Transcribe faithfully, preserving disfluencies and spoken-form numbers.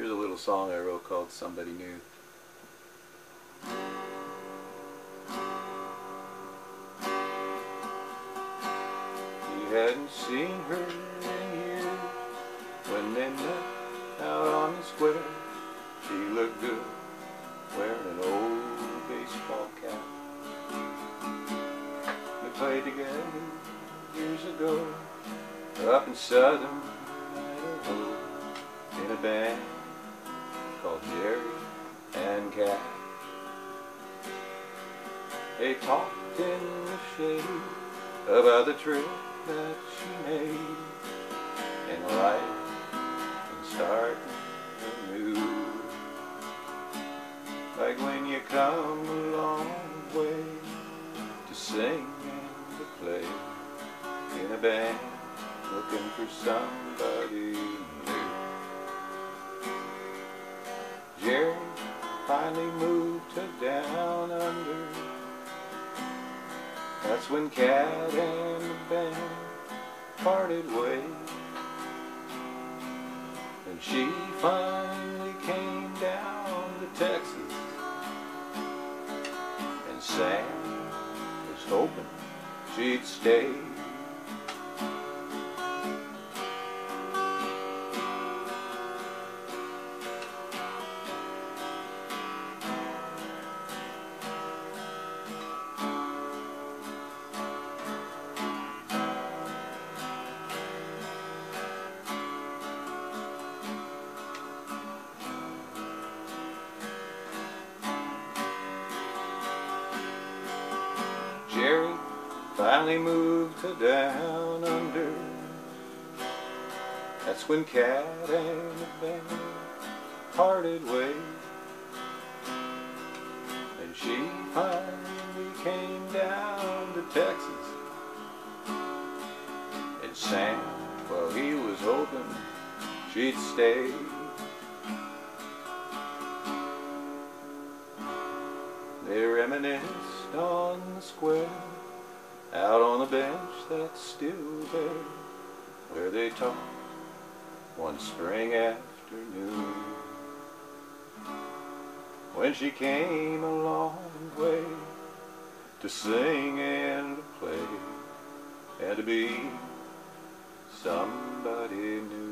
Here's a little song I wrote called Somebody New. He hadn't seen her in years. When they met out on the square, she looked good wearing an old baseball cap. We played together years ago up in southern Idaho in a band called Jerry and Cat. They talked in the shade about the trip that she made in life and starting anew. Like when you come a long way to sing and to play in a band looking for somebody new. Jerry finally moved to down under. That's when Cat and the band parted ways, and she finally came down to Texas, and Sam was hoping she'd stay. Jerry finally moved to down under. That's when Cat and the band parted ways, and she finally came down to Texas, and Sam, well, he was hoping she'd stay. They reminisced on the square, out on the bench that's still there, where they talked one spring afternoon, when she came a long way to sing and to play and to be somebody new.